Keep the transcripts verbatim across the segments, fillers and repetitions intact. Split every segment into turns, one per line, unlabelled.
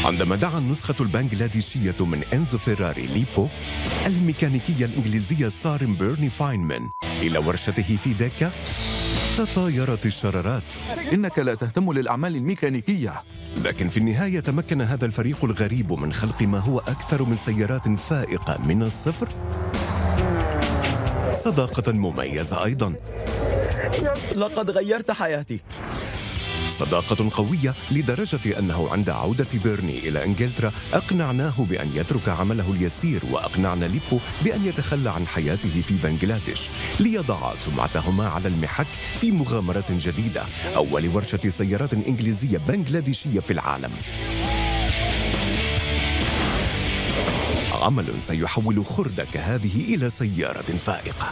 عندما دعا النسخة البنغلاديشية من إنزو فيراري ليبو الميكانيكي الإنجليزي الصارم بيرني فاينمان إلى ورشته في داكا، تطايرت الشرارات.
إنك لا تهتم للأعمال الميكانيكية.
لكن في النهاية تمكن هذا الفريق الغريب من خلق ما هو أكثر من سيارات فائقة من الصفر. صداقة مميزة أيضاً.
لقد غيرت حياتي.
صداقة قوية لدرجة أنه عند عودة بيرني إلى إنجلترا أقنعناه بأن يترك عمله اليسير، وأقنعنا ليبو بأن يتخلى عن حياته في بنغلاديش ليضع سمعتهما على المحك في مغامرة جديدة، أول ورشة سيارات إنجليزية بنغلاديشية في العالم. عمل سيحول خردة كهذه إلى سيارة فائقة.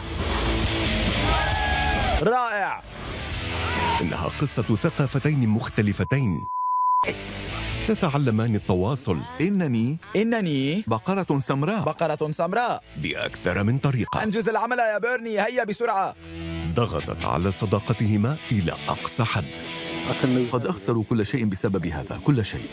رائع.
إنها قصة ثقافتين مختلفتين تتعلمان التواصل.
إنني
إنني
بقرة سمراء.
بقرة سمراء
بأكثر من طريقة.
أنجز العمل يا بيرني، هيا بسرعة.
ضغطت على صداقتهما إلى أقصى حد.
قد أخسر كل شيء بسبب هذا، كل شيء.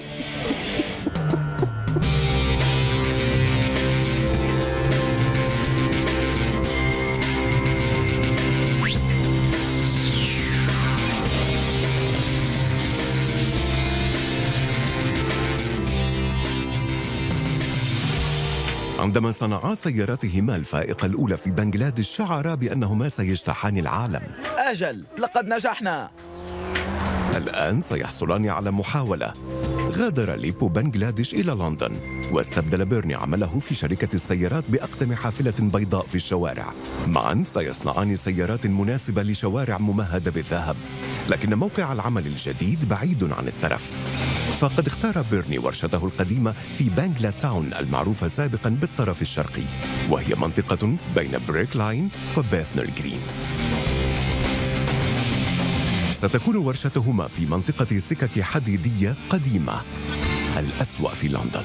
عندما صنعا سياراتهما الفائقة الأولى في بنغلاديش شعرا بأنهما سيجتاحان العالم.
أجل، لقد نجحنا.
الآن سيحصلان على محاولة. غادر ليبو بنغلاديش إلى لندن، واستبدل بيرني عمله في شركة السيارات بأقدم حافلة بيضاء في الشوارع. معا سيصنعان سيارات مناسبة لشوارع ممهدة بالذهب، لكن موقع العمل الجديد بعيد عن الترف. فقد اختار بيرني ورشته القديمة في بانغلا تاون المعروفة سابقا بالطرف الشرقي، وهي منطقة بين بريك لاين وبيثنر جرين. ستكون ورشتهما في منطقة سكك حديدية قديمة، الأسوأ في لندن.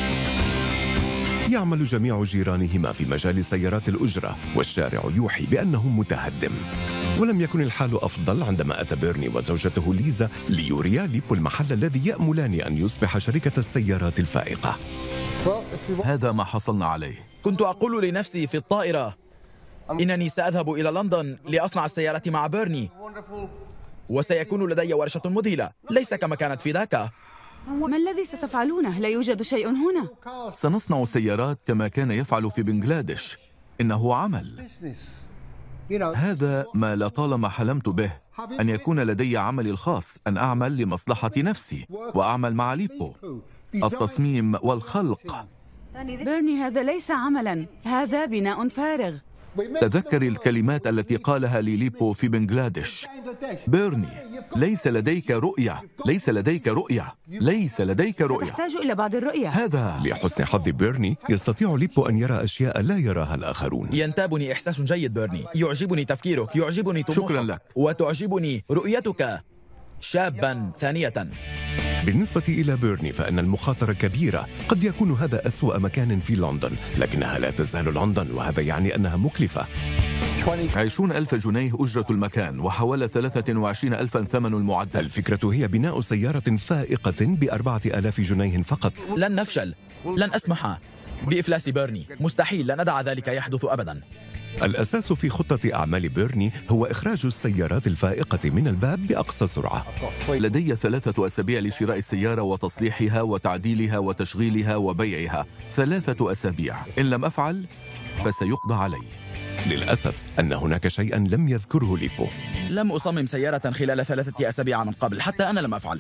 يعمل جميع جيرانهما في مجال سيارات الأجرة، والشارع يوحي بأنه متهدم. ولم يكن الحال أفضل عندما أتى بيرني وزوجته ليزا ليوريا ليبو المحل الذي يأملان أن يصبح شركة السيارات الفائقة.
هذا ما حصلنا عليه.
كنت أقول لنفسي في الطائرة إنني سأذهب إلى لندن لأصنع السيارات مع بيرني، وسيكون لدي ورشة مذهلة ليس كما كانت في داكا.
ما الذي ستفعلونه؟ لا يوجد شيء هنا.
سنصنع سيارات كما كان يفعل في بنغلاديش. إنه عمل. هذا ما لطالما حلمت به، أن يكون لدي عملي الخاص، أن أعمل لمصلحة نفسي وأعمل مع ليبو. التصميم والخلق.
بيرني، هذا ليس عملا، هذا بناء فارغ.
تذكري الكلمات التي قالها لي ليبو في بنغلاديش. بيرني، ليس لديك رؤية، ليس لديك رؤية، ليس لديك رؤية.
تحتاج إلى بعض الرؤية.
هذا
لحسن حظ بيرني يستطيع ليبو أن يرى أشياء لا يراها الآخرون.
ينتابني إحساس جيد بيرني، يعجبني تفكيرك، يعجبني طموحك.
شكرا لك.
وتعجبني رؤيتك شابا ثانية.
بالنسبة إلى بيرني فإن المخاطرة كبيرة. قد يكون هذا أسوأ مكان في لندن، لكنها لا تزال لندن، وهذا يعني أنها مكلفة.
عشرون ألف جنيه أجرة المكان، وحوالي ثلاثة وعشرين ألفا ثمن المعدل.
الفكرة هي بناء سيارة فائقة بأربعة آلاف جنيه فقط.
لن نفشل، لن أسمح بإفلاس بيرني، مستحيل، لن أدع ذلك يحدث أبدا.
الأساس في خطة أعمال بيرني هو إخراج السيارات الفائقة من الباب بأقصى سرعة.
لدي ثلاثة أسابيع لشراء السيارة وتصليحها وتعديلها وتشغيلها وبيعها. ثلاثة أسابيع، إن لم أفعل فسيقضى علي.
للأسف أن هناك شيئا لم يذكره ليبو.
لم أصمم سيارة خلال ثلاثة أسابيع من قبل، حتى أنا لم أفعل.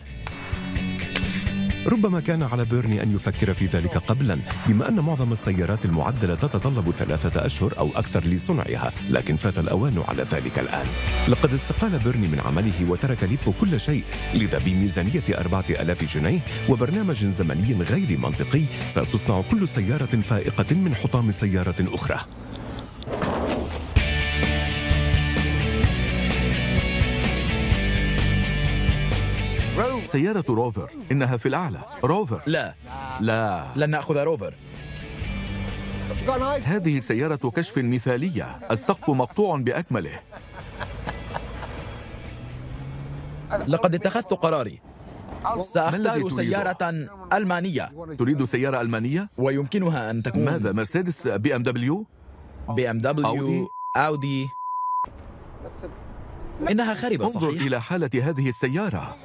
ربما كان على بيرني أن يفكر في ذلك قبلا، بما أن معظم السيارات المعدلة تتطلب ثلاثة أشهر أو أكثر لصنعها، لكن فات الأوان على ذلك الآن. لقد استقال بيرني من عمله وترك ليبو كل شيء، لذا بميزانية أربعة آلاف جنيه وبرنامج زمني غير منطقي ستصنع كل سيارة فائقة من حطام سيارة أخرى.
سيارة روفر، إنها في الأعلى. روفر.
لا
لا
لن نأخذ روفر.
هذه سيارة كشف مثالية، السقف مقطوع بأكمله.
لقد اتخذت قراري، سأختار سيارة ألمانية.
تريد سيارة ألمانية؟
ويمكنها أن تكون
ماذا؟ مرسيدس، بي ام دبليو؟
بي ام دبليو،
أودي؟
أودي. إنها خربة
انظر
صحيح.
إلى حالة هذه السيارة.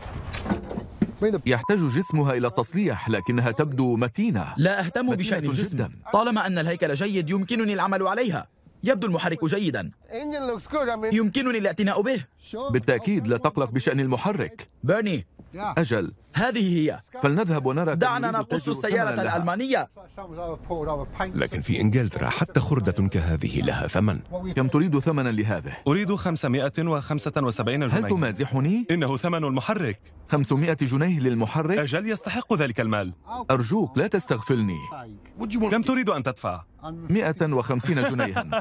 يحتاج جسمها إلى التصليح لكنها تبدو متينة.
لا أهتم بشأن
متينة
الجسم
جداً.
طالما أن الهيكل جيد يمكنني العمل عليها. يبدو المحرك جيدا، يمكنني الاعتناء به.
بالتأكيد لا تقلق بشأن المحرك.
بيرني،
أجل،
هذه هي.
فلنذهب ونرى.
دعنا نقص السيارة الألمانية.
لكن في إنجلترا حتى خردة كهذه لها ثمن.
كم تريد ثمنا لهذه؟
أريد خمسمائة وخمسة وسبعين جنيه.
هل تمازحني؟
إنه ثمن المحرك.
خمسمائة جنيه للمحرك؟
أجل، يستحق ذلك المال.
أرجوك لا تستغفلني.
كم تريد أن تدفع؟
مئة وخمسين جنيها.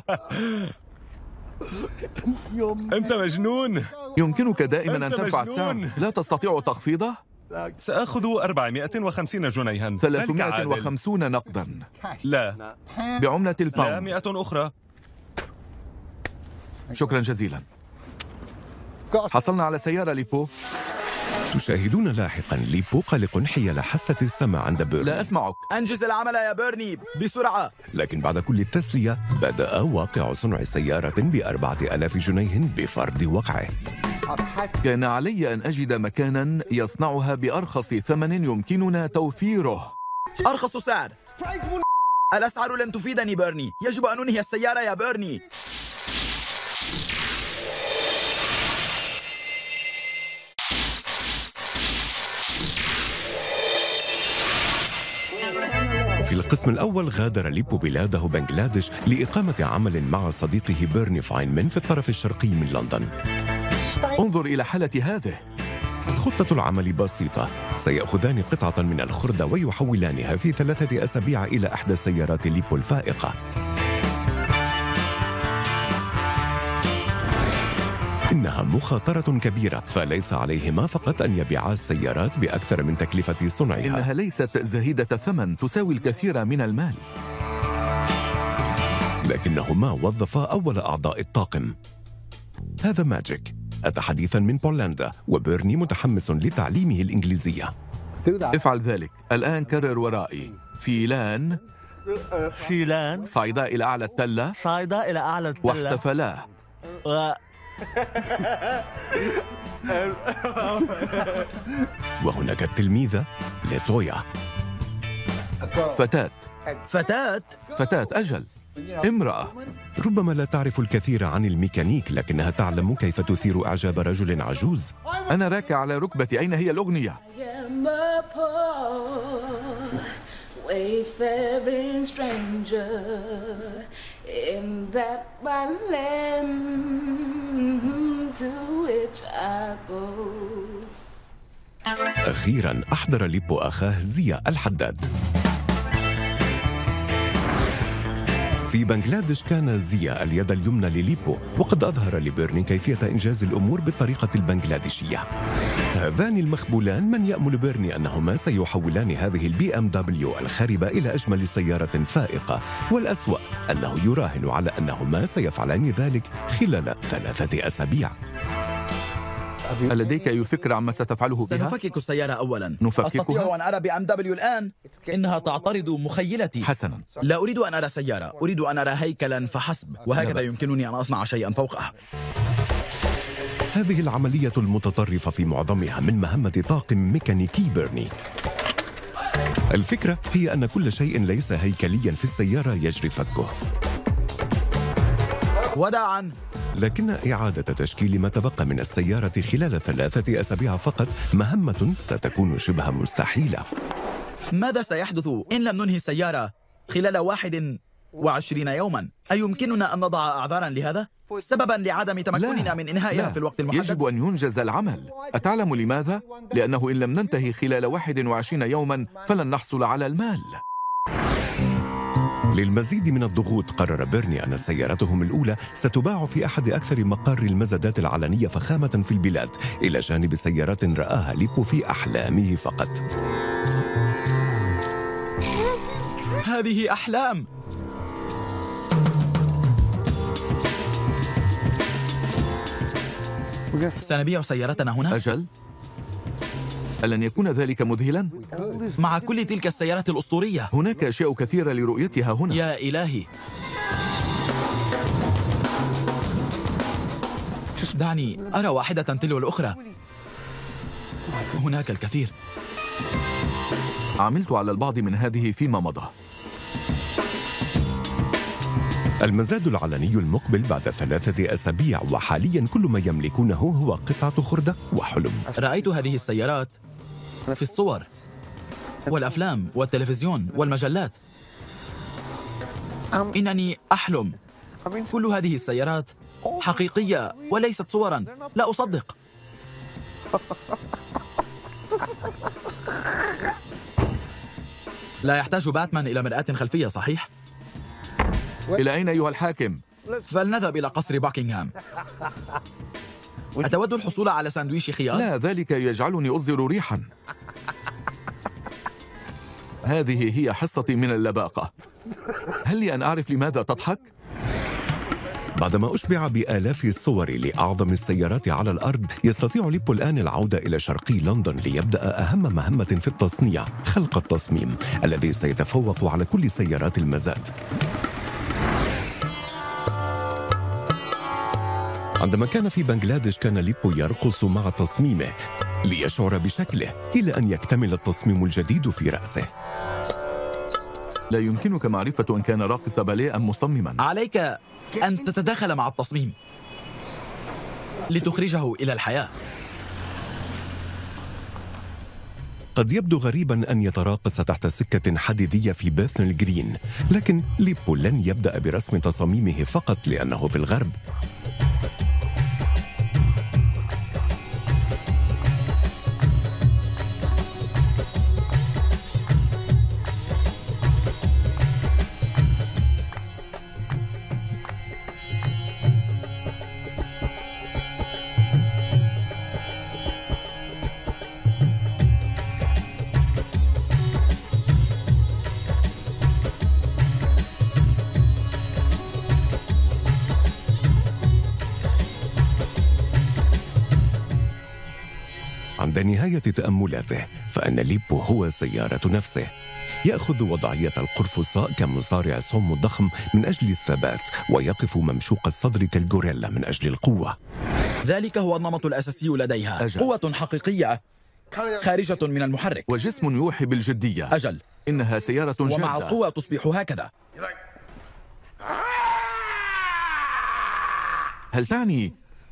أنت مجنون.
يمكنك دائما أن
أنت
ترفع
مجنون.
السعر. لا تستطيع تخفيضه؟
سأخذ أربعمائة وخمسين جنيها.
ثلاثمائة وخمسين نقدا.
لا.
بعملة
لا،
الباوند.
مئة أخرى.
شكرا جزيلا. حصلنا على سيارة ليبو.
تشاهدون لاحقا ليبو قلق حيال حاسة السمع عند بيرني.
لا أسمعك.
أنجز العمل يا بيرني بسرعة.
لكن بعد كل التسلية بدأ واقع صنع سيارة بأربعة آلاف جنيه بفرض وقعه.
كان علي أن أجد مكانا يصنعها بأرخص ثمن يمكننا توفيره.
أرخص سعر. الأسعار لن تفيدني بيرني. يجب أن أنهي السيارة يا بيرني.
في القسم الأول غادر ليبو بلاده بنغلاديش لإقامة عمل مع صديقه بيرني فاينمان في الطرف الشرقي من لندن.
انظر إلى حالة هذه.
خطة العمل بسيطة، سيأخذان قطعة من الخردة ويحولانها في ثلاثة أسابيع إلى إحدى سيارات ليبو الفائقة. إنها مخاطرة كبيرة، فليس عليهما فقط أن يبيعا السيارات بأكثر من تكلفة صنعها.
إنها ليست زهيدة الثمن، تساوي الكثير من المال.
لكنهما وظفا أول أعضاء الطاقم. هذا ماجيك، أتى حديثا من بولندا، وبيرني متحمس لتعليمه الإنجليزية.
افعل ذلك. الآن كرر ورائي. فيلان
فيلان
صعدا إلى أعلى التلة
صعدا إلى أعلى التلة
واحتفلا.
و...
وهناك التلميذة ليتويا.
فتاة
فتاة
فتاة أجل، امرأة.
ربما لا تعرف الكثير عن الميكانيك، لكنها تعلم كيف تثير إعجاب رجل عجوز.
أنا راكع على ركبتي. أين هي الأغنية؟
wayfaring stranger in that one land to which I go.
أخيراً أحضر ليبو أخاه زيا الحداد. في بنغلاديش كان زيا اليد اليمنى لليبو، وقد أظهر لبيرني كيفية إنجاز الأمور بالطريقة البنغلاديشية. هذان المخبولان من يأمل بيرني أنهما سيحولان هذه البي ام دبليو الخاربة إلى أجمل سيارة فائقة، والأسوأ أنه يراهن على أنهما سيفعلان ذلك خلال ثلاثة أسابيع.
هل لديك أي فكرة عما ستفعله بها؟
سنفكك السيارة أولا.
نفككها؟
أستطيع أن أرى بي ام دبليو الآن. إنها تعترض مخيلتي.
حسنا،
لا أريد أن أرى سيارة، أريد أن أرى هيكلا فحسب، وهكذا يمكنني أن أصنع شيئا فوقها.
هذه العملية المتطرفة في معظمها من مهمة طاقم ميكانيكي بيرني. الفكرة هي أن كل شيء ليس هيكليا في السيارة يجري فكه.
وداعا.
لكن إعادة تشكيل ما تبقى من السيارة خلال ثلاثة أسابيع فقط مهمة ستكون شبه مستحيلة.
ماذا سيحدث إن لم ننهي السيارة خلال واحد وعشرين يوما؟ أيمكننا أن نضع أعذارا لهذا؟ سببا لعدم تمكننا من إنهائها
لا.
في الوقت المحدد؟
يجب أن ينجز العمل. أتعلم لماذا؟ لأنه إن لم ننتهي خلال واحد وعشرين يوما فلن نحصل على المال.
للمزيد من الضغوط قرر بيرني أن سيارتهم الأولى ستباع في أحد أكثر مقار المزادات العلنية فخامة في البلاد، إلى جانب سيارات رآها ليبو في أحلامه فقط.
هذه أحلام. سنبيع سيارتنا هنا؟
أجل، ألن يكون ذلك مذهلا؟
مع كل تلك السيارات الأسطورية.
هناك أشياء كثيرة لرؤيتها هنا.
يا إلهي، دعني أرى واحدة تلو الأخرى. هناك الكثير.
عملت على البعض من هذه فيما مضى.
المزاد العلني المقبل بعد ثلاثة أسابيع، وحاليا كل ما يملكونه هو قطعة خردة وحلم.
رأيت هذه السيارات في الصور والأفلام والتلفزيون والمجلات. إنني أحلم. كل هذه السيارات حقيقية وليست صورا. لا أصدق. لا يحتاج باتمان إلى مرآة خلفية، صحيح؟
إلى أين أيها الحاكم؟
فلنذهب إلى قصر باكنغهام. أتود الحصول على ساندويش خيار؟
لا، ذلك يجعلني أصدر ريحا. هذه هي حصتي من اللباقة. هل لي أن أعرف لماذا تضحك؟
بعدما أشبع بآلاف الصور لأعظم السيارات على الأرض، يستطيع ليبو الآن العودة إلى شرقي لندن ليبدأ أهم مهمة في التصنيع، خلق التصميم الذي سيتفوق على كل سيارات المزاد. عندما كان في بنغلاديش كان ليبو يرقص مع تصميمه ليشعر بشكله إلى أن يكتمل التصميم الجديد في رأسه.
لا يمكنك معرفة إن كان راقص باليه أم مصمما.
عليك أن تتداخل مع التصميم لتخرجه إلى الحياة.
قد يبدو غريبا أن يتراقص تحت سكة حديدية في بيثنل جرين، لكن ليبو لن يبدأ برسم تصاميمه فقط لأنه في الغرب. عند نهاية تأملاته فإن ليبو هو سيارة نفسه. يأخذ وضعية القرفصاء كمصارع سومو ضخم من أجل الثبات، ويقف ممشوق الصدر كالغوريلا من أجل القوة.
ذلك هو النمط الأساسي لديها. أجل. قوة حقيقية خارجة من المحرك،
وجسم يوحي بالجدية.
أجل.
إنها سيارة جادة،
ومع القوة تصبح هكذا.
هل تعني؟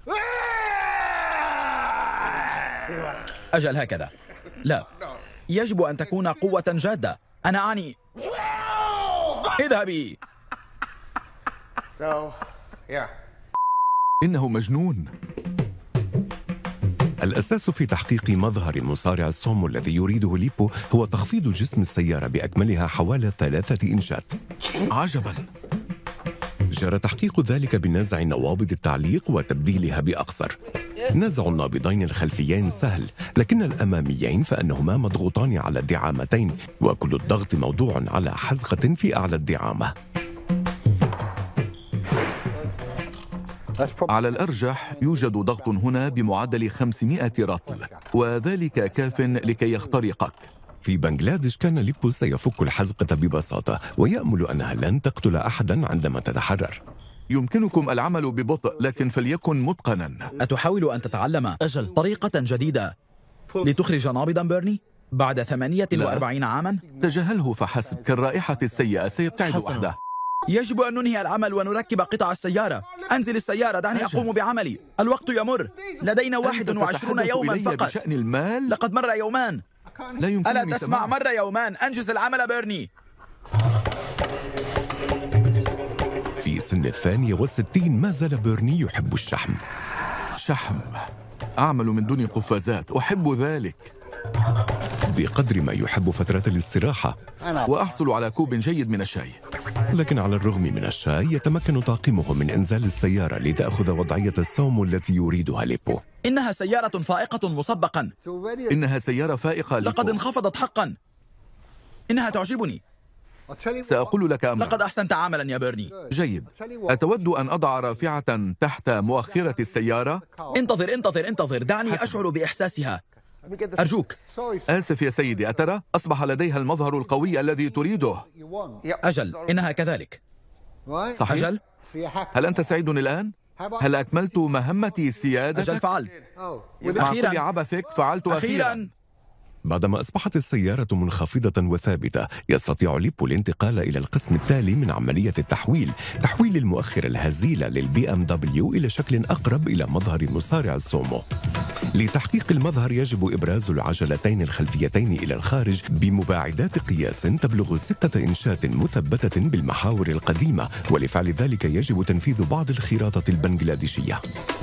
أجل هكذا. لا، يجب أن تكون قوة جادة. أنا أعني اذهبي.
إنه مجنون.
الأساس في تحقيق مظهر مصارع السومو الذي يريده ليبو هو تخفيض جسم السيارة بأكملها حوالي ثلاثة إنشات.
عجباً.
جرى تحقيق ذلك بنزع نوابض التعليق وتبديلها بأقصر. نزع النابضين الخلفيين سهل، لكن الأماميين فإنهما مضغوطان على الدعامتين، وكل الضغط موضوع على حزقة في أعلى الدعامة.
على الأرجح يوجد ضغط هنا بمعدل خمسمائة رطل، وذلك كاف لكي يخترقك.
في بنغلاديش كان ليبو سيفك الحزقة ببساطة، ويأمل أنها لن تقتل أحدا عندما تتحرر.
يمكنكم العمل ببطء، لكن فليكن متقنا.
أتحاول أن تتعلم
أجل.
طريقة جديدة لتخرج نابضا بيرني بعد ثمانية وأربعين عاما؟
تجاهله فحسب، كالرائحة السيئة سيبتعد
حسنا.
وحده.
يجب أن ننهي العمل ونركب قطع السيارة. أنزل السيارة، دعني أقوم بعملي. الوقت يمر، لدينا واحد وعشرون يوما فقط.
بشأن المال؟
لقد مر يومان.
لا يمكنني
ألا تسمع؟ مر يومان. أنجز العمل بيرني.
في سن الثانية والستين ما زال بيرني يحب الشحم.
شحم؟ أعمل من دون قفازات، أحب ذلك.
بقدر ما يحب فترة الاستراحة،
وأحصل على كوب جيد من الشاي.
لكن على الرغم من الشاي يتمكن طاقمه من إنزال السيارة لتأخذ وضعية السومو التي يريدها ليبو.
إنها سيارة فائقة مسبقا.
إنها سيارة فائقة ليبو.
لقد انخفضت حقا. إنها تعجبني.
سأقول لك أمرا.
لقد أحسنت عملا يا بيرني.
جيد. أتود أن أضع رافعة تحت مؤخرة السيارة؟
انتظر انتظر انتظر، دعني أشعر بإحساسها. أرجوك.
آسف يا سيدي، أترى أصبح لديها المظهر القوي الذي تريده.
أجل، إنها كذلك.
صحيح؟
أجل.
هل أنت سعيد الآن؟ هل أكملت مهمتي سيادتك؟
أجل فعلت.
مع
أخيراً.
كل عبثك فعلت أخيراً.
أخيراً.
بعدما أصبحت السيارة منخفضة وثابتة، يستطيع ليبو الانتقال إلى القسم التالي من عملية التحويل، تحويل المؤخر الهزيلة للبي ام دبليو إلى شكل أقرب إلى مظهر مصارع السومو. لتحقيق المظهر يجب إبراز العجلتين الخلفيتين إلى الخارج بمباعدات قياس تبلغ ستة إنشات مثبتة بالمحاور القديمة، ولفعل ذلك يجب تنفيذ بعض الخراطة البنغلاديشية.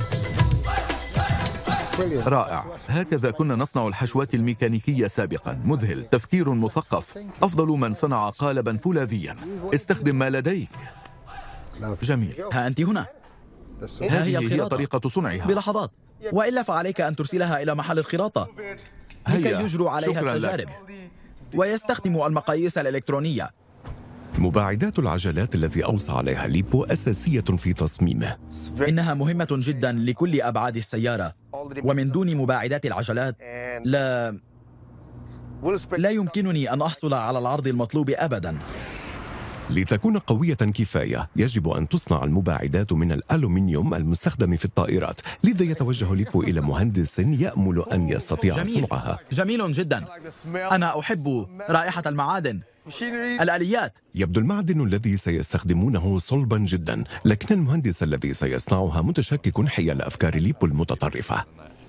رائع، هكذا كنا نصنع الحشوات الميكانيكية سابقا. مذهل، تفكير مثقف، أفضل من صنع قالبا فولاذيا. استخدم ما لديك. جميل.
ها أنت هنا. ها هي
هذه هي
الخراطة.
طريقة صنعها.
بلحظات، وإلا فعليك أن ترسلها إلى محل الخراطة لكي
هيا.
يجروا عليها
شكراً
التجارب
لك.
ويستخدموا المقاييس الإلكترونية.
مباعدات العجلات التي أوصى عليها ليبو أساسية في تصميمه.
إنها مهمة جدا لكل أبعاد السيارة، ومن دون مباعدات العجلات لا لا يمكنني أن أحصل على العرض المطلوب أبدا.
لتكون قوية كفاية يجب أن تصنع المباعدات من الألومنيوم المستخدم في الطائرات، لذا يتوجه ليبو إلى مهندس يأمل أن يستطيع
جميل.
صنعها.
جميل جدا. أنا أحب رائحة المعادن، الآليات.
يبدو المعدن الذي سيستخدمونه صلبا جدا، لكن المهندس الذي سيصنعها متشكك حيال أفكار ليبو المتطرفة.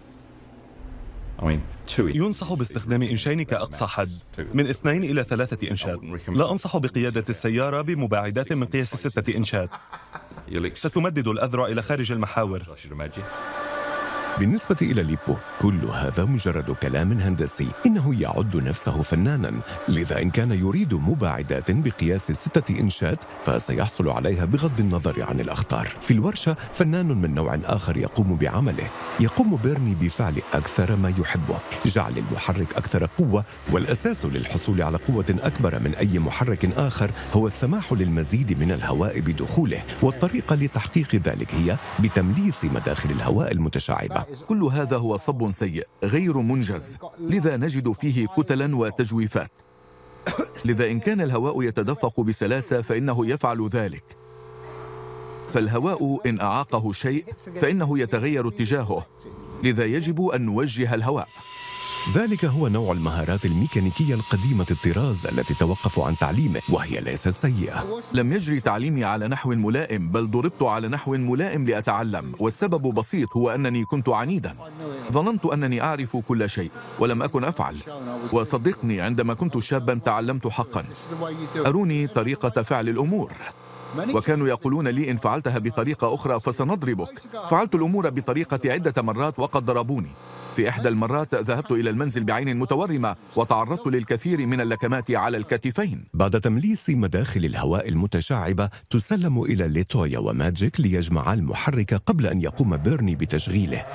ينصح باستخدام إنشين كأقصى حد من اثنين إلى ثلاثة إنشات. لا أنصح بقيادة السيارة بمباعدات من قياس ستة إنشات. ستمدد الأذرع إلى خارج المحاور.
بالنسبة إلى ليبو كل هذا مجرد كلام هندسي. إنه يعد نفسه فنانا، لذا إن كان يريد مباعدات بقياس ستة إنشات فسيحصل عليها بغض النظر عن الأخطار. في الورشة فنان من نوع آخر يقوم بعمله. يقوم بيرني بفعل أكثر ما يحبه، جعل المحرك أكثر قوة، والأساس للحصول على قوة أكبر من أي محرك آخر هو السماح للمزيد من الهواء بدخوله، والطريقة لتحقيق ذلك هي بتمليس مداخل الهواء المتشعبة.
كل هذا هو صب سيء غير منجز، لذا نجد فيه كتلا وتجويفات. لذا إن كان الهواء يتدفق بسلاسة فإنه يفعل ذلك، فالهواء إن أعاقه شيء فإنه يتغير اتجاهه، لذا يجب أن نوجه الهواء.
ذلك هو نوع المهارات الميكانيكية القديمة الطراز التي توقف عن تعليمه، وهي ليست سيئة.
لم يجري تعليمي على نحو ملائم، بل ضربت على نحو ملائم لأتعلم، والسبب بسيط، هو أنني كنت عنيدا. ظننت أنني أعرف كل شيء ولم أكن أفعل، وصدقني عندما كنت شابا تعلمت حقا. أروني طريقة فعل الأمور، وكانوا يقولون لي إن فعلتها بطريقة أخرى فسنضربك. فعلت الأمور بطريقة عدة مرات وقد ضربوني. في إحدى المرات ذهبت إلى المنزل بعين متورمة وتعرضت للكثير من اللكمات على الكتفين.
بعد تمليس مداخل الهواء المتشعبة تسلم إلى ليتويا وماجيك ليجمعا المحرك قبل أن يقوم بيرني بتشغيله.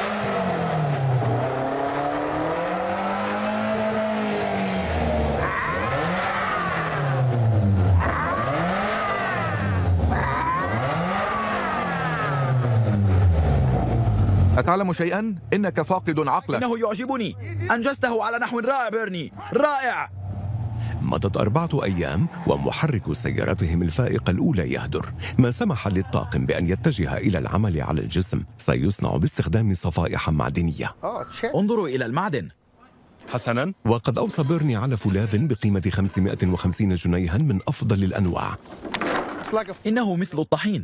أتعلم شيئا؟ إنك فاقد عقلك.
إنه يعجبني. أنجزته على نحو رائع بيرني، رائع.
مضت أربعة أيام ومحرك سيارتهم الفائقة الأولى يهدر، ما سمح للطاقم بأن يتجه إلى العمل على الجسم. سيصنع باستخدام صفائح معدنية.
انظروا إلى المعدن.
حسناً.
وقد أوصى بيرني على فولاذ بقيمة خمسمائة وخمسين جنيها من أفضل الأنواع.
إنه مثل الطحين.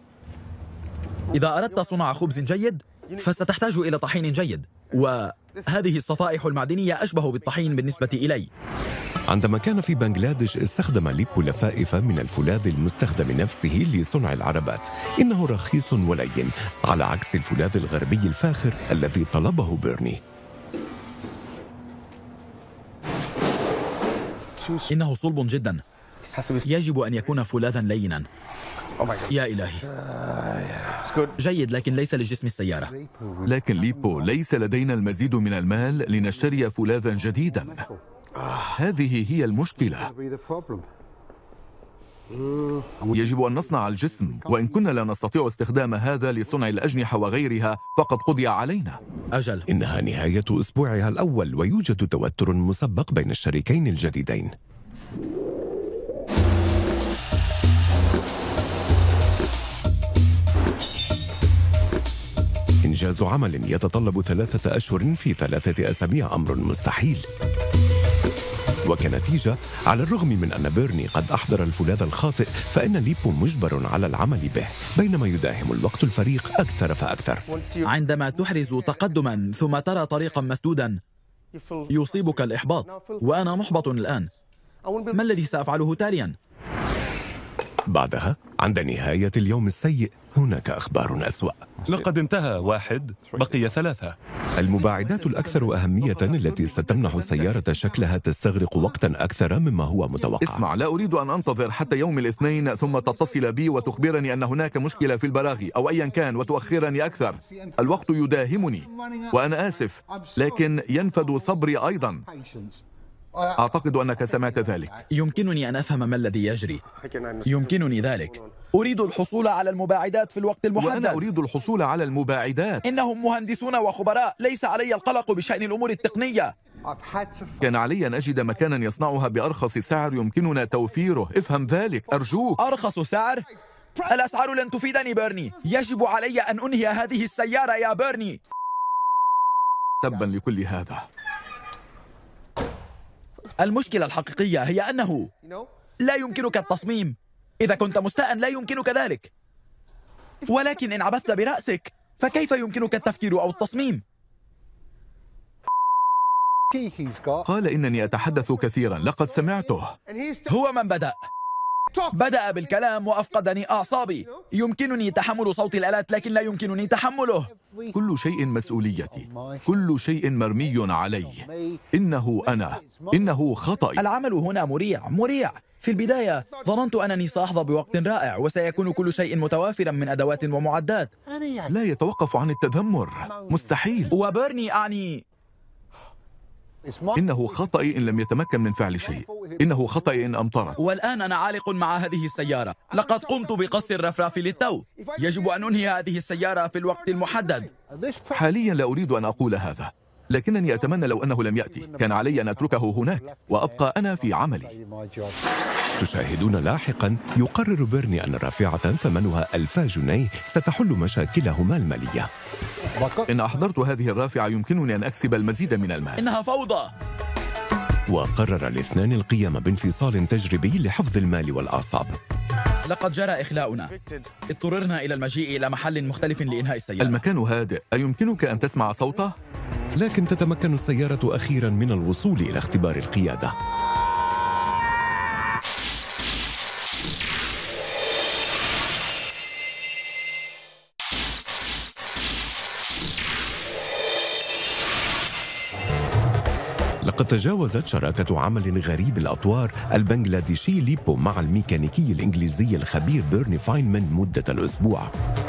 إذا أردت صنع خبز جيد فستحتاج إلى طحين جيد، وهذه الصفائح المعدنية أشبه بالطحين بالنسبة إلي.
عندما كان في بنغلاديش استخدم ليبو لفائف من الفولاذ المستخدم نفسه لصنع العربات. إنه رخيص ولين على عكس الفولاذ الغربي الفاخر الذي طلبه بيرني.
إنه صلب جدا، يجب أن يكون فولاذا لينا. يا إلهي، جيد لكن ليس لجسم السيارة.
لكن ليبو، ليس لدينا المزيد من المال لنشتري فولاذا جديدا. هذه هي المشكلة. يجب أن نصنع الجسم، وإن كنا لا نستطيع استخدام هذا لصنع الأجنحة وغيرها فقد قضي علينا.
أجل.
إنها نهاية أسبوعها الأول، ويوجد توتر مسبق بين الشريكين الجديدين. إنجاز عمل يتطلب ثلاثة أشهر في ثلاثة أسابيع أمر مستحيل. وكنتيجة، على الرغم من أن بيرني قد أحضر الفولاذ الخاطئ، فإن ليبو مجبر على العمل به، بينما يداهم الوقت الفريق أكثر فأكثر.
عندما تحرز تقدما ثم ترى طريقا مسدودا يصيبك الإحباط، وأنا محبط الآن. ما الذي سأفعله تاليا؟
بعدها، عند نهاية اليوم السيء، هناك أخبار أسوأ.
لقد انتهى واحد، بقي ثلاثة.
المباعدات الأكثر أهمية التي ستمنح السيارة شكلها تستغرق وقتا أكثر مما هو متوقع.
اسمع، لا أريد أن أنتظر حتى يوم الاثنين ثم تتصل بي وتخبرني أن هناك مشكلة في البراغي أو أيا كان وتؤخرني أكثر. الوقت يداهمني وأنا آسف، لكن ينفد صبري أيضا. أعتقد أنك سمعت ذلك.
يمكنني أن أفهم ما الذي يجري. يمكنني ذلك. أريد الحصول على المباعدات في الوقت المحدد.
وأنا أريد الحصول على المباعدات.
إنهم مهندسون وخبراء، ليس علي القلق بشأن الأمور التقنية.
كان علي أن أجد مكانا يصنعها بأرخص سعر يمكننا توفيره. افهم ذلك أرجوك.
أرخص سعر؟ الأسعار لن تفيدني بيرني. يجب علي أن أنهي هذه السيارة يا بيرني.
تبا لكل هذا.
المشكلة الحقيقية هي أنه لا يمكنك التصميم. إذا كنت مستاء لا يمكنك ذلك، ولكن إن عبثت برأسك فكيف يمكنك التفكير أو التصميم؟
قال إنني أتحدث كثيرا، لقد سمعته.
هو من بدأ بدأ بالكلام وأفقدني أعصابي. يمكنني تحمل صوت الآلات لكن لا يمكنني تحمله.
كل شيء مسؤوليتي، كل شيء مرمي علي. إنه أنا، إنه خطأي.
العمل هنا مريع مريع. في البداية ظننت أنني سأحظى بوقت رائع وسيكون كل شيء متوافرا من أدوات ومعدات.
لا يتوقف عن التذمر، مستحيل.
وبيرني أعني
إنه خطأي إن لم يتمكن من فعل شيء. إنه خطأي إن أمطرت.
والآن أنا عالق مع هذه السيارة. لقد قمت بقص الرفراف للتو. يجب أن أنهي هذه السيارة في الوقت المحدد.
حاليا لا أريد أن أقول هذا، لكنني أتمنى لو أنه لم يأتي. كان علي أن أتركه هناك وأبقى أنا في عملي.
تشاهدون لاحقا يقرر بيرني أن رافعة ثمنها ألف جنيه ستحل مشاكلهما المالية.
إن أحضرت هذه الرافعة يمكنني أن أكسب المزيد من المال.
إنها فوضى.
وقرر الاثنان القيام بانفصال تجريبي لحفظ المال والأعصاب.
لقد جرى إخلاؤنا. اضطررنا إلى المجيء إلى محل مختلف لإنهاء السيارة.
المكان هادئ، أيمكنك أن تسمع صوته؟
لكن تتمكن السيارة أخيرا من الوصول إلى اختبار القيادة. لقد تجاوزت شراكة عمل غريب الأطوار البنغلاديشي ليبو مع الميكانيكي الإنجليزي الخبير بيرني فاينمان مدة الأسبوع.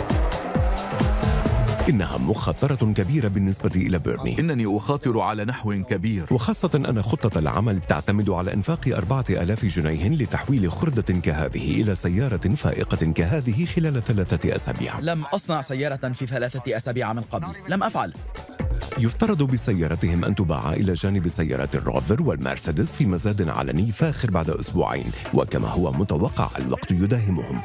إنها مخاطرة كبيرة بالنسبة إلى بيرني.
إنني أخاطر على نحو كبير،
وخاصة أن خطة العمل تعتمد على إنفاق أربعة آلاف جنيه لتحويل خردة كهذه إلى سيارة فائقة كهذه خلال ثلاثة أسابيع.
لم أصنع سيارة في ثلاثة أسابيع من قبل. لم أفعل.
يفترض بسيارتهم أن تباع إلى جانب سيارات الروفر والمرسيدس في مزاد علني فاخر بعد أسبوعين، وكما هو متوقع الوقت يداهمهم.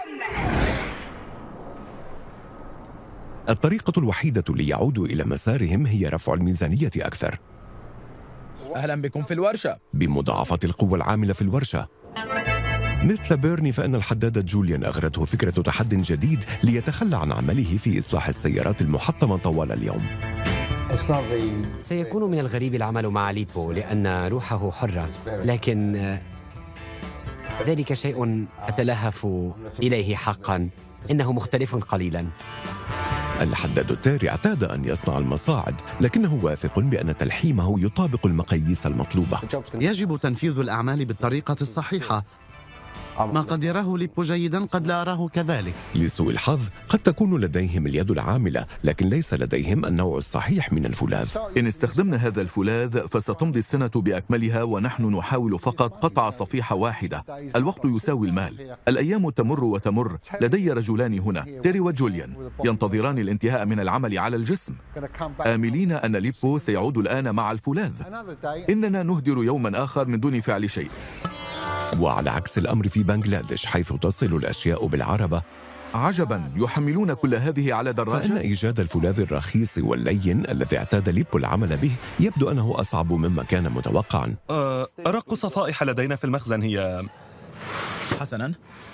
الطريقة الوحيدة ليعودوا إلى مسارهم هي رفع الميزانية أكثر.
أهلا بكم في الورشة.
بمضاعفة القوة العاملة في الورشة. مثل بيرني فإن الحداد جوليان أغرته فكرة تحد جديد ليتخلى عن عمله في إصلاح السيارات المحطمة طوال اليوم.
سيكون من الغريب العمل مع ليبو لأن روحه حرة، لكن ذلك شيء أتلهف إليه حقا. إنه مختلف قليلا.
الحداد التاري اعتاد أن يصنع المصاعد، لكنه واثق بأن تلحيمه يطابق المقاييس المطلوبة.
يجب تنفيذ الأعمال بالطريقة الصحيحة. ما قد يراه ليبو جيدا قد لا أراه كذلك.
لسوء الحظ قد تكون لديهم اليد العاملة، لكن ليس لديهم النوع الصحيح من الفولاذ.
إن استخدمنا هذا الفولاذ فستمضي السنة بأكملها ونحن نحاول فقط قطع صفيحة واحدة. الوقت يساوي المال. الأيام تمر وتمر. لدي رجلان هنا، تيري وجوليان، ينتظران الانتهاء من العمل على الجسم، آملين أن ليبو سيعود الآن مع الفولاذ. إننا نهدر يوما آخر من دون فعل شيء.
وعلى عكس الأمر في بنغلاديش حيث تصل الأشياء بالعربة،
عجبا، يحملون كل هذه على دراجة؟
فإن إيجاد الفولاذ الرخيص واللين الذي اعتاد ليبو العمل به يبدو أنه أصعب مما كان متوقعا.
أه أرق صفائح لدينا في المخزن هي
حسنا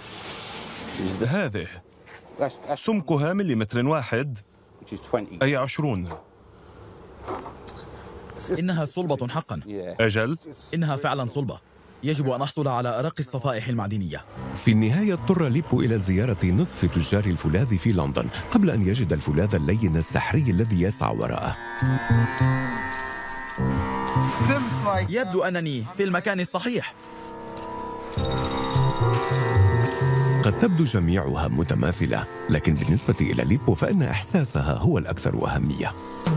هذه، سمكها مليمتر واحد، أي عشرون.
إنها صلبة حقا.
أجل،
إنها فعلا صلبة. يجب أن أحصل على أرق الصفائح المعدنية.
في النهاية اضطر ليبو إلى زيارة نصف تجار الفولاذ في لندن قبل أن يجد الفولاذ اللين السحري الذي يسعى وراءه.
يبدو أنني في المكان الصحيح.
قد تبدو جميعها متماثلة، لكن بالنسبة إلى ليبو فإن إحساسها هو الأكثر أهمية.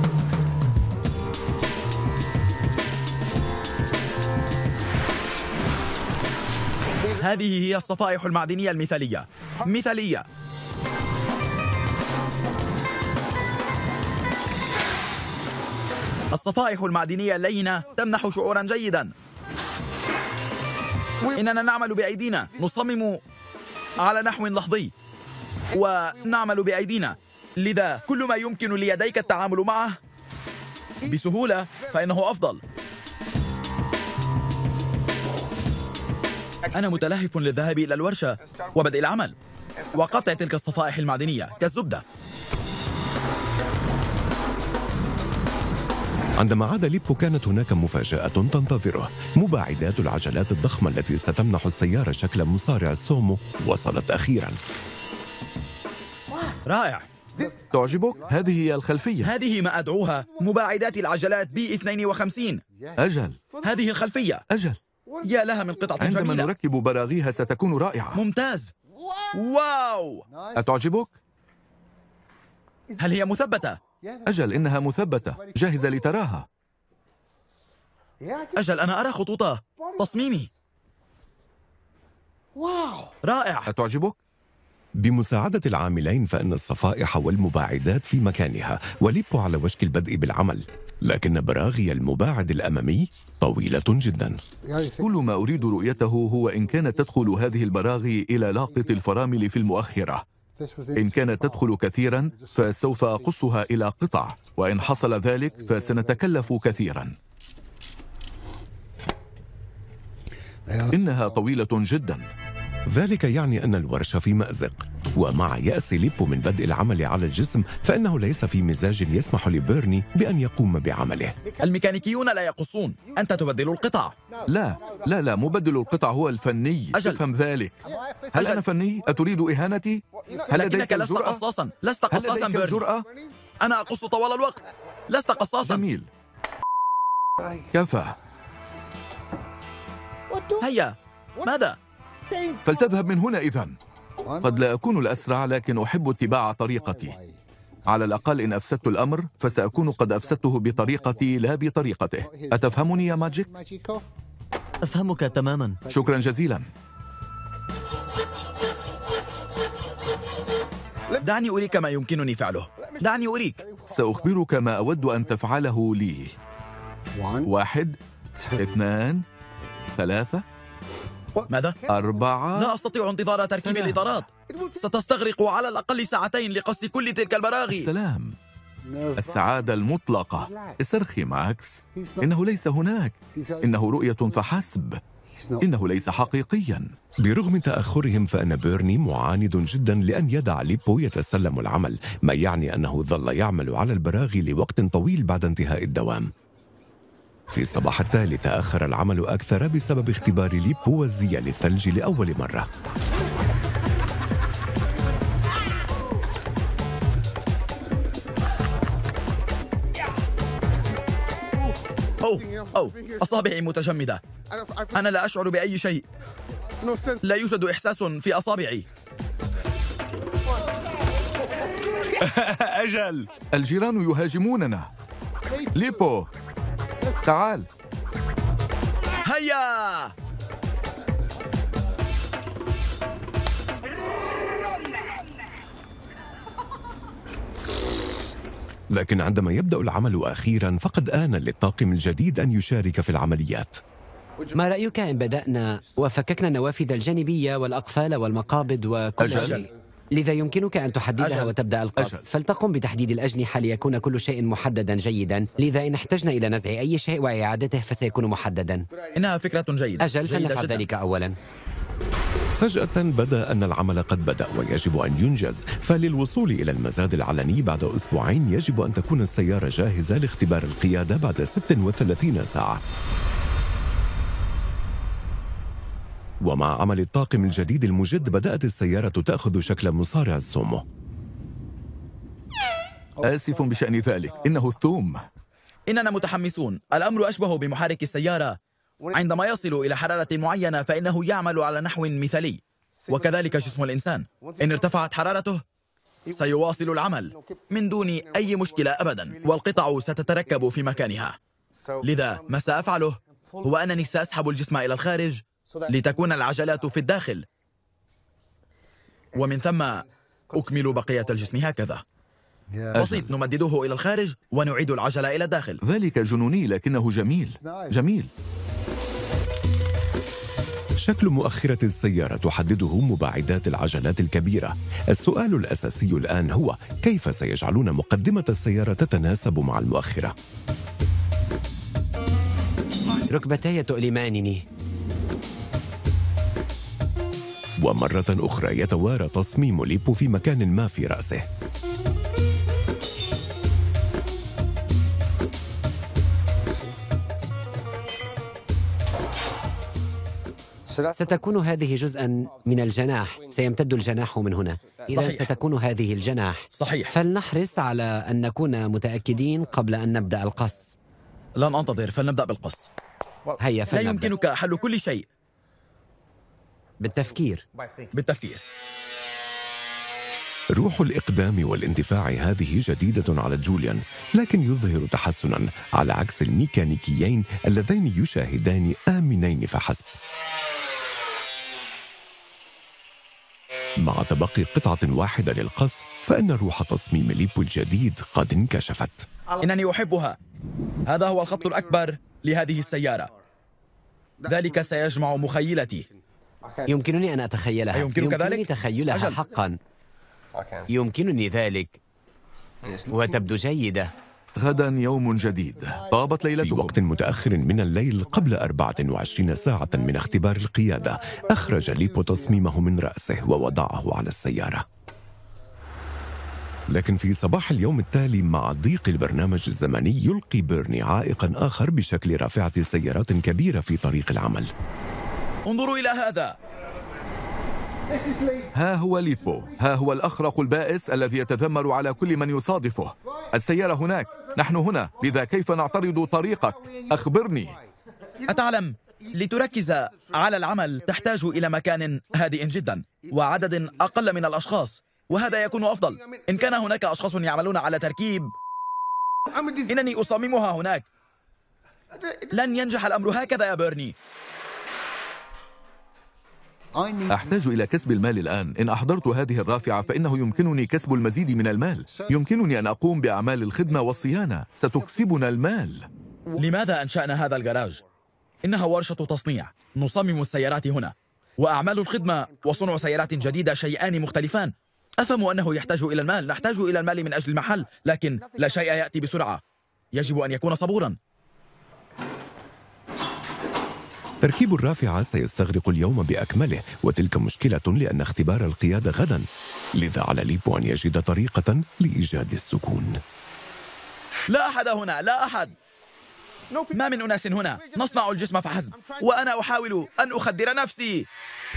هذه هي الصفائح المعدنية المثالية. مثالية. الصفائح المعدنية اللينة تمنح شعورا جيدا. إننا نعمل بأيدينا، نصمم على نحو لحظي ونعمل بأيدينا، لذا كل ما يمكن ليديك التعامل معه بسهولة فإنه أفضل. أنا متلهف للذهاب إلى الورشة وبدء العمل وقطع تلك الصفائح المعدنية كالزبدة.
عندما عاد ليبو كانت هناك مفاجأة تنتظره. مباعدات العجلات الضخمة التي ستمنح السيارة شكل مصارع السومو وصلت أخيرا.
رائع.
تعجبك؟ هذه هي الخلفية.
هذه ما أدعوها مباعدات العجلات بي اثنين وخمسين.
أجل.
هذه الخلفية.
أجل.
يا لها من قطعة
عندما
جميلة.
نركب براغيها ستكون رائعة.
ممتاز. واو.
أتعجبك؟
هل هي مثبتة؟
أجل، إنها مثبتة، جاهزة لتراها.
أجل، أنا أرى خطوط تصميمي. واو، رائع.
أتعجبك؟
بمساعدة العاملين فإن الصفائح والمباعدات في مكانها، وليبو على وشك البدء بالعمل، لكن براغي المباعد الأمامي طويلة جدا.
كل ما أريد رؤيته هو إن كانت تدخل هذه البراغي إلى لاقط الفرامل في المؤخرة. إن كانت تدخل كثيرا فسوف أقصها إلى قطع، وإن حصل ذلك فسنتكلف كثيرا. إنها طويلة جدا.
ذلك يعني أن الورشة في مأزق، ومع يأس ليبو من بدء العمل على الجسم فإنه ليس في مزاج يسمح لبيرني بأن يقوم بعمله.
الميكانيكيون لا يقصون، أنت تبدل القطع.
لا لا لا، مبدل القطع هو الفني.
أجل.
افهم ذلك. هل أنا فني؟ أتريد إهانتي؟ هل
لكنك
لديك
لست
الجرأة؟
قصاصا. لست
هل
قصاصا
لديك
بيرني.
الجرأة؟
أنا أقص طوال الوقت. لست قصاصا.
جميل. كفى.
هيا. ماذا؟
فلتذهب من هنا إذن. قد لا أكون الأسرع لكن أحب اتباع طريقتي. على الأقل إن أفسدت الأمر فسأكون قد أفسدته بطريقتي لا بطريقته. أتفهمني يا ماجيك؟
أفهمك تماما.
شكرا جزيلا.
دعني أريك ما يمكنني فعله. دعني أريك.
سأخبرك ما أود أن تفعله لي. واحد، اثنان، ثلاثة،
ماذا؟
أربعة.
لا أستطيع انتظار تركيب
سلام.
الإطارات. ستستغرق على الأقل ساعتين لقص كل تلك البراغي.
السلام. السعادة المطلقة. استرخي ماكس. إنه ليس هناك. إنه رؤية فحسب. إنه ليس حقيقيا.
برغم تأخرهم فإن بيرني معاند جدا لأن يدع ليبو يتسلم العمل، ما يعني أنه ظل يعمل على البراغي لوقت طويل بعد انتهاء الدوام. في الصباح التالي تأخر العمل أكثر بسبب اختبار ليبو والزي للثلج لأول مرة.
أوه أوه أصابعي متجمدة. أنا لا أشعر بأي شيء. لا يوجد إحساس في أصابعي.
أجل.
الجيران يهاجموننا. ليبو، تعال.
هيا.
لكن عندما يبدأ العمل أخيراً فقد آن للطاقم الجديد أن يشارك في العمليات.
ما رأيك إن بدأنا وفككنا النوافذ الجانبية والأقفال والمقابض وكل
أجل.
شيء؟ لذا يمكنك أن تحددها
أجل.
وتبدأ القص.
أجل.
فلتقم بتحديد الأجنحة ليكون كل شيء محددا جيدا. لذا إن احتجنا إلى نزع أي شيء وإعادته فسيكون محددا.
إنها فكرة جيدة.
أجل،
جيدة
فلنفعل
جداً.
ذلك أولا.
فجأة بدا أن العمل قد بدأ ويجب أن ينجز، فللوصول إلى المزاد العلني بعد أسبوعين يجب أن تكون السيارة جاهزة لاختبار القيادة بعد ستة وثلاثين ساعة. ومع عمل الطاقم الجديد المجد بدأت السيارة تأخذ شكل مصارع السومو.
آسف بشأن ذلك، إنه الثوم.
إننا متحمسون. الأمر أشبه بمحرك السيارة. عندما يصل إلى حرارة معينة فإنه يعمل على نحو مثالي، وكذلك جسم الإنسان. إن ارتفعت حرارته سيواصل العمل من دون أي مشكلة أبدا، والقطع ستتركب في مكانها. لذا ما سأفعله هو أنني سأسحب الجسم إلى الخارج لتكون العجلات في الداخل، ومن ثم أكمل بقية الجسم هكذا. بسيط، نمدده إلى الخارج ونعيد العجلة إلى الداخل.
ذلك جنوني لكنه جميل. جميل.
شكل مؤخرة السيارة تحدده مباعدات العجلات الكبيرة. السؤال الأساسي الآن هو كيف سيجعلون مقدمة السيارة تتناسب مع المؤخرة؟
ركبتاي تؤلمانني.
ومرة أخرى يتوارى تصميم ليبو في مكان ما في رأسه.
ستكون هذه جزءا من الجناح. سيمتد الجناح من هنا. إذا
صحيح.
ستكون هذه الجناح.
صحيح.
فلنحرص على أن نكون متأكدين قبل أن نبدأ القص.
لن أنتظر، فلنبدأ بالقص.
هيا
لا
فلنبدأ.
يمكنك حل كل شيء
بالتفكير.
بالتفكير.
روح الإقدام والاندفاع هذه جديدة على جوليان، لكن يظهر تحسناً على عكس الميكانيكيين اللذين يشاهدان آمنين فحسب. مع تبقي قطعة واحدة للقص فإن روح تصميم ليبو الجديد قد انكشفت.
إنني أحبها. هذا هو الخط الأكبر لهذه السيارة. ذلك سيجمع مخيلتي.
يمكنني أن أتخيلها.
أيمكنك
يمكنني
ذلك؟
تخيلها
أجل.
حقا. يمكنني ذلك وتبدو جيدة.
غدا يوم جديد. طابت
في
ليلتكم.
وقت متأخر من الليل قبل أربعة وعشرين ساعة من اختبار القيادة أخرج ليبو تصميمه من رأسه ووضعه على السيارة. لكن في صباح اليوم التالي مع ضيق البرنامج الزمني يلقي بيرني عائقا آخر بشكل رافعة سيارات كبيرة في طريق العمل.
انظروا إلى هذا.
ها هو ليبو. ها هو الأخرق البائس الذي يتذمر على كل من يصادفه. السيارة هناك، نحن هنا، لذا كيف نعترض طريقك؟ أخبرني.
أتعلم، لتركز على العمل تحتاج إلى مكان هادئ جدا وعدد أقل من الأشخاص، وهذا يكون أفضل. إن كان هناك أشخاص يعملون على تركيب، إنني أصممها هناك. لن ينجح الأمر هكذا يا بيرني.
أحتاج إلى كسب المال الآن. إن أحضرت هذه الرافعة فإنه يمكنني كسب المزيد من المال. يمكنني أن أقوم بأعمال الخدمة والصيانة. ستكسبنا المال.
لماذا أنشأنا هذا الجراج؟ إنها ورشة تصنيع. نصمم السيارات هنا، وأعمال الخدمة وصنع سيارات جديدة شيئان مختلفان. أفهم أنه يحتاج إلى المال. نحتاج إلى المال من أجل المحل، لكن لا شيء يأتي بسرعة. يجب أن يكون صبوراً.
تركيب الرافعة سيستغرق اليوم بأكمله، وتلك مشكلة لأن اختبار القيادة غدا، لذا على ليبو أن يجد طريقة لإيجاد السكون.
لا أحد هنا، لا أحد. ما من أناس هنا. نصنع الجسم فحسب، وأنا أحاول أن أخدر نفسي.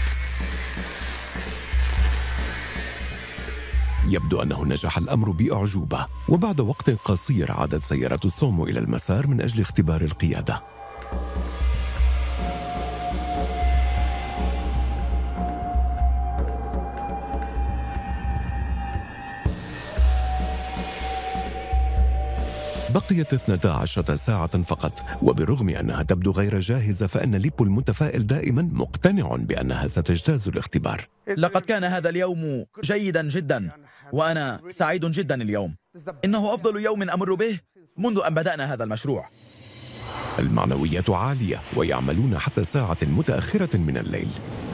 يبدو أنه نجح الأمر بأعجوبة، وبعد وقت قصير عادت سيارة السومو إلى المسار من أجل اختبار القيادة. بقيت اثنتا عشرة ساعة فقط، وبرغم أنها تبدو غير جاهزة فإن ليبو المتفائل دائما مقتنع بأنها ستجتاز الاختبار.
لقد كان هذا اليوم جيدا جدا، وأنا سعيد جدا اليوم. إنه أفضل يوم أمر به منذ أن بدأنا هذا المشروع.
المعنويات عالية ويعملون حتى ساعة متأخرة من الليل.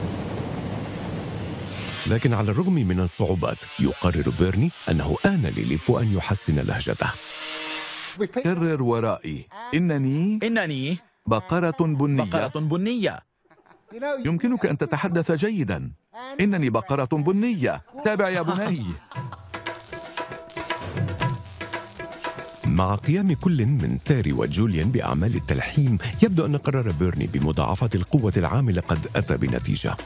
لكن على الرغم من الصعوبات يقرر بيرني أنه آن لليبو أن يحسن لهجته.
كرر ورائي. إنني
إنني
بقرة بنية.
بقرة بنية.
يمكنك أن تتحدث جيدا. إنني بقرة بنية. تابع يا بني.
مع قيام كل من تيري وجوليان بأعمال التلحيم، يبدو أن قرار بيرني بمضاعفة القوة العاملة قد أتى بنتيجة.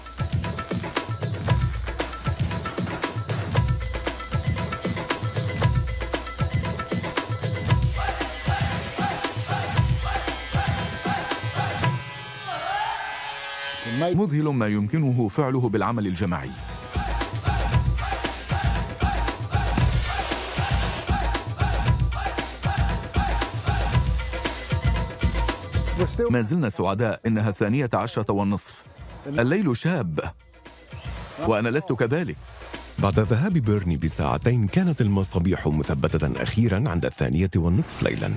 مذهل ما يمكنه فعله بالعمل الجماعي. ما زلنا سعداء. إنها الثانية عشرة والنصف. الليل شاب وأنا لست كذلك.
بعد ذهاب بيرني بساعتين كانت المصابيح مثبتة أخيرا عند الثانية والنصف ليلا،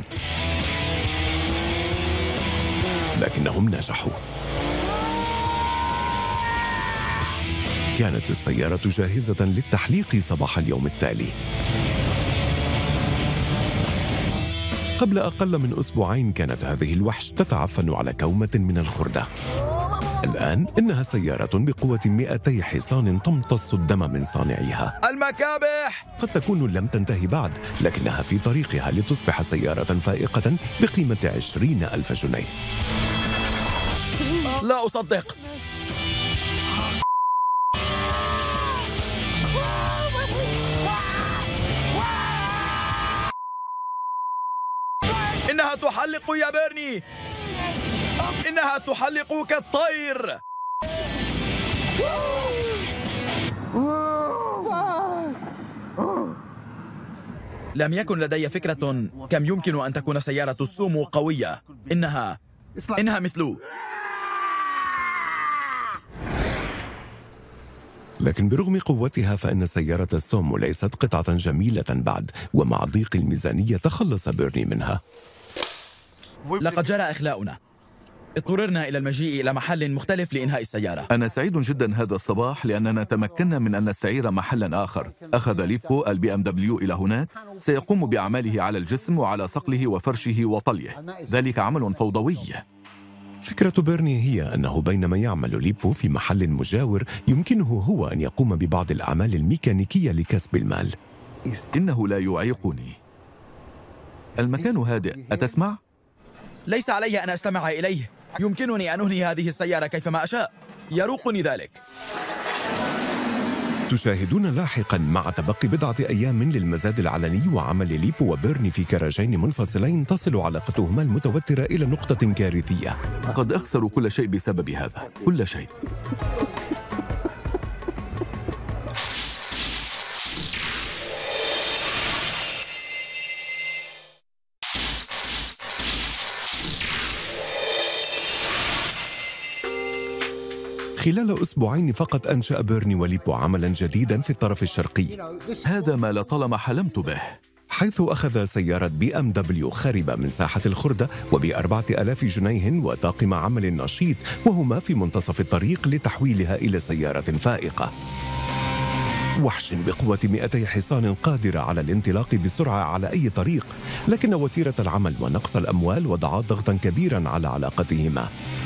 لكنهم نجحوا. كانت السيارة جاهزة للتحليق صباح اليوم التالي. قبل أقل من أسبوعين كانت هذه الوحش تتعفن على كومة من الخردة. الآن إنها سيارة بقوة مئتي حصان تمتص الدم من صانعيها.
المكابح!
قد تكون لم تنتهي بعد، لكنها في طريقها لتصبح سيارة فائقة بقيمة عشرين ألف جنيه.
لا أصدق. إنها تحلق يا بيرني. إنها تحلق كالطير. لم يكن لدي فكرة كم يمكن أن تكون سيارة السومو قوية. إنها إنها مثل
لكن برغم قوتها فإن سيارة السومو ليست قطعة جميلة بعد، ومع ضيق الميزانية تخلص بيرني منها.
لقد جرى إخلاؤنا. اضطررنا إلى المجيء إلى محل مختلف لإنهاء السيارة.
أنا سعيد جدا هذا الصباح لأننا تمكنا من أن نستعير محلا آخر. أخذ ليبو البي أم دبليو إلى هناك. سيقوم بأعماله على الجسم وعلى صقله وفرشه وطليه. ذلك عمل فوضوي.
فكرة بيرني هي أنه بينما يعمل ليبو في محل مجاور يمكنه هو أن يقوم ببعض الأعمال الميكانيكية لكسب المال.
إنه لا يعيقني. المكان هادئ، أتسمع؟
ليس علي أن أستمع إليه. يمكنني أن أنهي هذه السيارة كيفما أشاء. يروقني ذلك.
تشاهدون لاحقا مع تبقي بضعة أيام للمزاد العلني وعمل ليبو وبيرني في كراجين منفصلين تصل علاقتهما المتوترة إلى نقطة كارثية.
قد أخسر كل شيء بسبب هذا. كل شيء.
خلال أسبوعين فقط أنشأ بيرني وليبو عملا جديدا في الطرف الشرقي.
هذا ما لطالما حلمت به.
حيث أخذ سيارة بي أم دبليو خاربة من ساحة الخردة وبأربعة آلاف جنيه وطاقم عمل نشيط، وهما في منتصف الطريق لتحويلها إلى سيارة فائقة. وحش بقوة مئتي حصان قادرة على الانطلاق بسرعة على أي طريق، لكن وتيرة العمل ونقص الأموال وضعا ضغطا كبيرا على علاقتهما.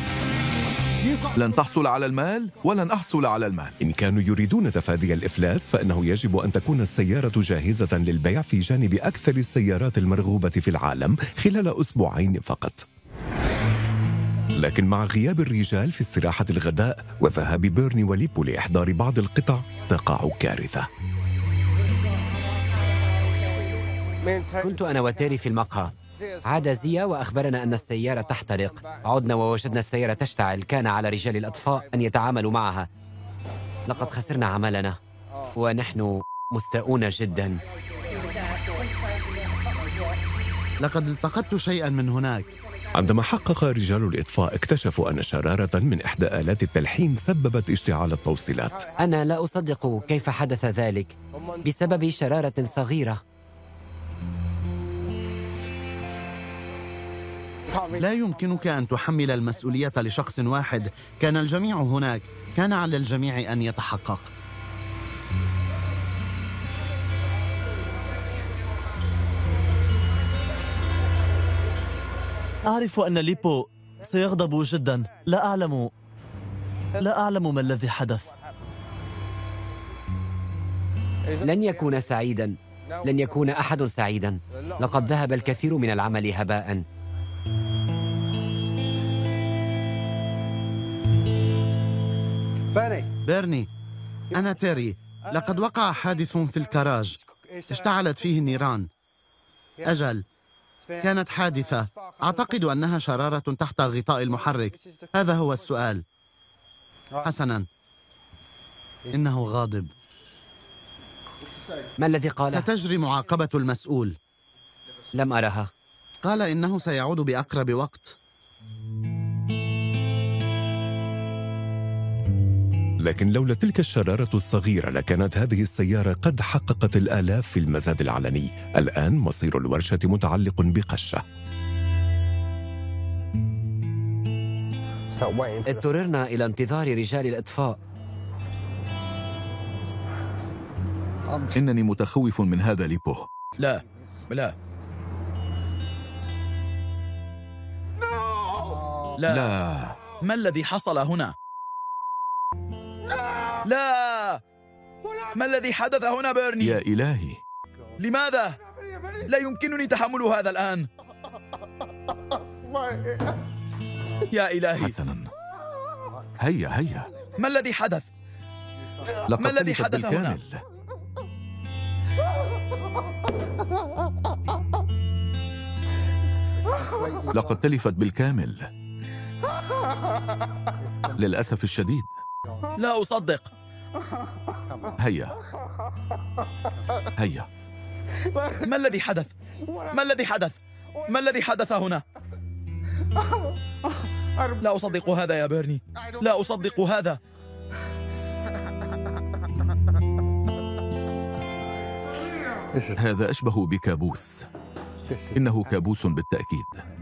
لن تحصل على المال ولن أحصل على المال.
إن كانوا يريدون تفادي الإفلاس فإنه يجب أن تكون السيارة جاهزة للبيع في جانب أكثر السيارات المرغوبة في العالم خلال أسبوعين فقط. لكن مع غياب الرجال في استراحة الغداء وذهاب بيرني وليبو لإحضار بعض القطع تقع كارثة.
كنت أنا وتيري في المقهى. عاد زيا وأخبرنا أن السيارة تحترق. عدنا ووجدنا السيارة تشتعل. كان على رجال الأطفاء أن يتعاملوا معها. لقد خسرنا عملنا ونحن مستاءون جدا.
لقد التقطت شيئا من هناك.
عندما حقق رجال الإطفاء اكتشفوا أن شرارة من إحدى آلات التلحيم سببت اشتعال التوصيلات.
أنا لا أصدق كيف حدث ذلك بسبب شرارة صغيرة.
لا يمكنك أن تحمل المسؤولية لشخص واحد. كان الجميع هناك، كان على الجميع أن يتحقق.
أعرف أن ليبو سيغضب جدا. لا أعلم لا أعلم ما الذي حدث.
لن يكون سعيدا، لن يكون أحد سعيدا. لقد ذهب الكثير من العمل هباء.
بيرني، أنا تيري. لقد وقع حادث في الكراج، اشتعلت فيه النيران. أجل، كانت حادثة. أعتقد أنها شرارة تحت غطاء المحرك. هذا هو السؤال. حسناً، إنه غاضب.
ما الذي قاله؟
ستجري معاقبة المسؤول.
لم أرها.
قال إنه سيعود بأقرب وقت.
لكن لولا تلك الشرارة الصغيرة لكانت هذه السيارة قد حققت الآلاف في المزاد العلني. الآن مصير الورشة متعلق بقشة.
اضطررنا إلى انتظار رجال الإطفاء.
إنني متخوف من هذا ليبو.
لا لا لا,
لا.
ما الذي حصل هنا؟ لا، ما الذي حدث هنا بيرني؟
يا إلهي،
لماذا؟ لا يمكنني تحمل هذا الآن. يا إلهي.
حسناً، هيا هيا.
ما الذي حدث؟
ما
الذي حدث هنا؟
لقد تلفت بالكامل للأسف الشديد.
لا أصدق.
هيا هيا.
ما الذي حدث؟ ما الذي حدث؟ ما الذي حدث هنا؟ لا أصدق هذا يا بيرني، لا أصدق هذا.
هذا أشبه بكابوس. إنه كابوس بالتأكيد.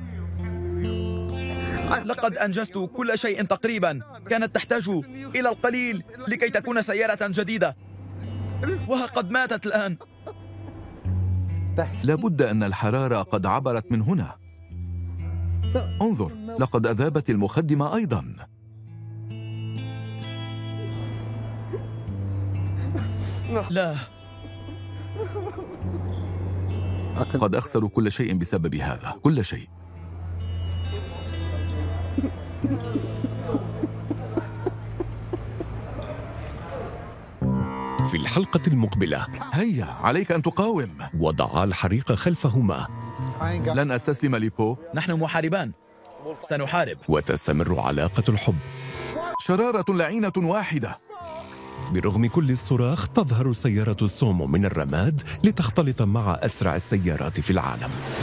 لقد أنجزت كل شيء تقريبا. كانت تحتاج إلى القليل لكي تكون سيارة جديدة، وها قد ماتت الآن.
لابد أن الحرارة قد عبرت من هنا. انظر، لقد أذابت المخدمة أيضا.
لا،
قد أخسر كل شيء بسبب هذا، كل شيء.
في الحلقة المقبلة،
هيا عليك أن تقاوم.
وضعا الحريق خلفهما.
لن أستسلم ليبو.
نحن محاربان، سنحارب.
وتستمر علاقة الحب.
شرارة لعينة واحدة.
برغم كل الصراخ تظهر سيارة السومو من الرماد لتختلط مع أسرع السيارات في العالم.